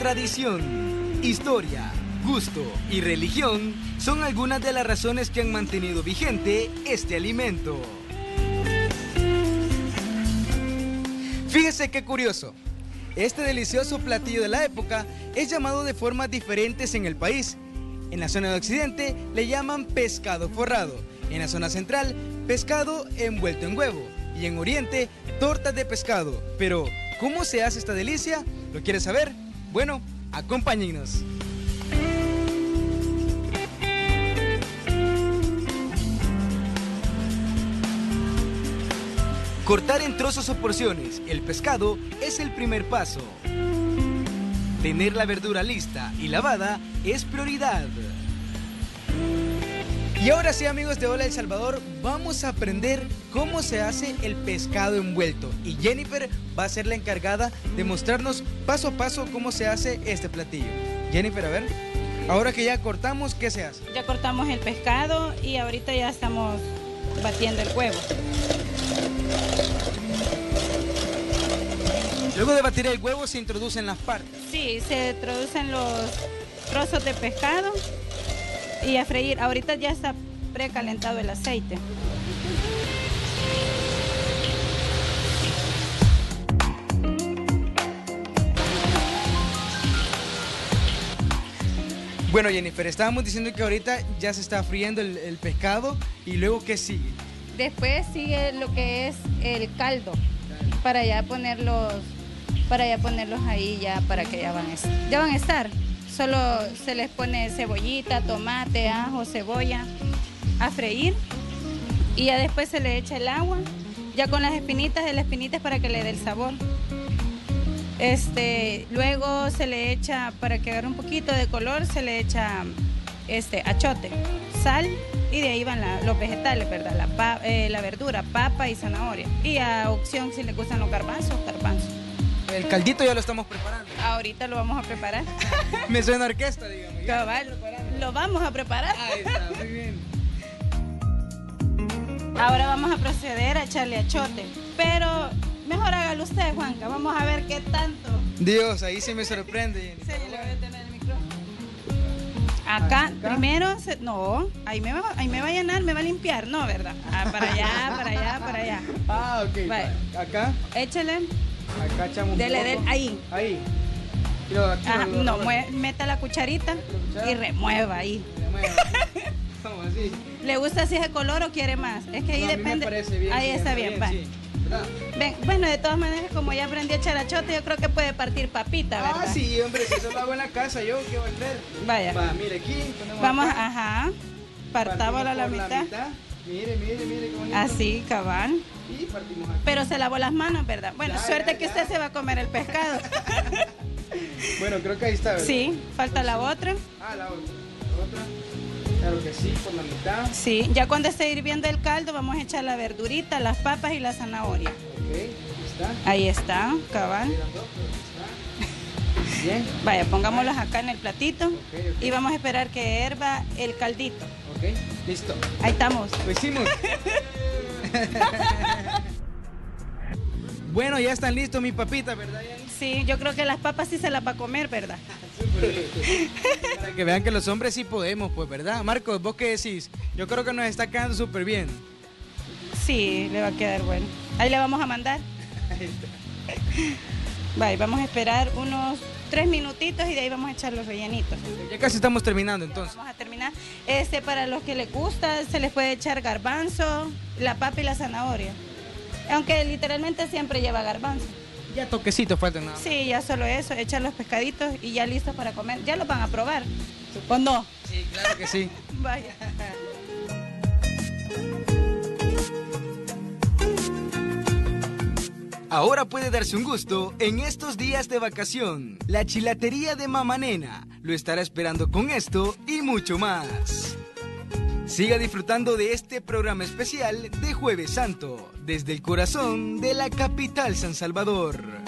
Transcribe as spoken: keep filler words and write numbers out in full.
tradición, historia, gusto y religión son algunas de las razones que han mantenido vigente este alimento. Fíjese qué curioso. Este delicioso platillo de la época es llamado de formas diferentes en el país. En la zona de Occidente le llaman pescado forrado, en la zona central, pescado envuelto en huevo, y en Oriente, tortas de pescado. Pero, ¿cómo se hace esta delicia? ¿Lo quieres saber? Bueno, acompáñennos. Cortar en trozos o porciones el pescado es el primer paso. Tener la verdura lista y lavada es prioridad. Y ahora sí, amigos de Hola El Salvador, vamos a aprender cómo se hace el pescado envuelto. Y Jennifer va a ser la encargada de mostrarnos paso a paso cómo se hace este platillo. Jennifer, a ver, ahora que ya cortamos, ¿qué se hace? Ya cortamos el pescado y ahorita ya estamos batiendo el huevo. Luego de batir el huevo se introducen las partes. Sí, se introducen los trozos de pescado y a freír. Ahorita ya está precalentado el aceite. Bueno, Jennifer, estábamos diciendo que ahorita ya se está friendo el, el pescado y luego ¿qué sigue? Después sigue lo que es el caldo, para ya ponerlos, para ya ponerlos ahí ya para que ya van a estar. Ya van a estar. Solo se les pone cebollita, tomate, ajo, cebolla a freír y ya después se le echa el agua, ya con las espinitas, el espinita es para que le dé el sabor. Este, luego se le echa, para que agarre un poquito de color, se le echa este achote, sal y de ahí van la, los vegetales, ¿verdad? La, pa, eh, la verdura, papa y zanahoria. Y a opción si le gustan los garbanzos, garbanzos. El caldito ya lo estamos preparando. Ahorita lo vamos a preparar. Me suena orquesta, digamos. Cabal, lo vamos a preparar. Ahí está, muy bien. Ahora vamos a proceder a echarle achote, pero mejor hágalo usted, Juanca. Vamos a ver qué tanto. Dios, ahí sí me sorprende. Sí, le voy a tener el micrófono. Acá, Acá, primero, se, no, ahí me, va, ahí me va a llenar, me va a limpiar, no, ¿verdad? Ah, para allá, para allá, para allá. Ah, ok. Vale. Acá. Échale. Acá echamos un dele, poco. Dele, ahí. Ahí. Quiero, quiero Ajá, no, mueve, meta la cucharita, la cuchara y remueva ahí. Remueva. Vamos así. ¿Le gusta así ese color o quiere más? Es que ahí no, depende. A mí me parece bien, ahí bien, está bien, bien sí. Ven, bueno, de todas maneras, como ya aprendí a echar achote, yo creo que puede partir papita, ¿verdad? Ah, sí, hombre, si eso lo hago en la casa, yo, ¿qué voy a hacer? Vaya. Va, mire, aquí ponemos Vamos, acá. Ajá, partámosla a la mitad. la mitad. Mire, mire, mire qué bonito. Así, cabal. Y partimos aquí. Pero se lavó las manos, ¿verdad? Bueno, ya, suerte ya, que ya. usted se va a comer el pescado. Bueno, creo que ahí está, ¿verdad? Sí, falta la otra. Ah, la otra. La otra. Claro que sí, por la mitad. Sí, ya cuando esté hirviendo el caldo vamos a echar la verdurita, las papas y la zanahoria. Ok, ahí está. Ahí está, cabal. Bien. Vaya, pongámoslas acá en el platito. Okay, okay. Y vamos a esperar que herva el caldito. Ok, listo. Ahí estamos. Lo hicimos. Bueno, ya están listos mis papitas, ¿verdad, Yanni? Sí, yo creo que las papas sí se las va a comer, ¿verdad? Para que vean que los hombres sí podemos, pues, ¿verdad? Marcos, ¿vos qué decís? Yo creo que nos está quedando súper bien. Sí, le va a quedar bueno. Ahí le vamos a mandar. Vale, vamos a esperar unos tres minutitos y de ahí vamos a echar los rellenitos. Ya casi estamos terminando, entonces. Ya vamos a terminar. Este, para los que les gusta, se les puede echar garbanzo, la papa y la zanahoria. Aunque literalmente siempre lleva garbanzo. Ya toquecitos faltan nada. Sí, ya solo eso, echar los pescaditos y ya listos para comer. Ya los van a probar, ¿o no? Sí, claro que sí. Vaya. Ahora puede darse un gusto en estos días de vacación. La chilatería de Mamá Nena lo estará esperando con esto y mucho más. Siga disfrutando de este programa especial de Jueves Santo, desde el corazón de la capital San Salvador.